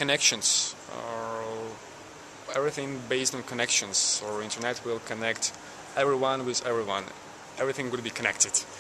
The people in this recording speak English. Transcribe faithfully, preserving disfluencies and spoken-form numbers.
connections. Uh, everything based on connections, or internet will connect everyone with everyone. Everything will be connected.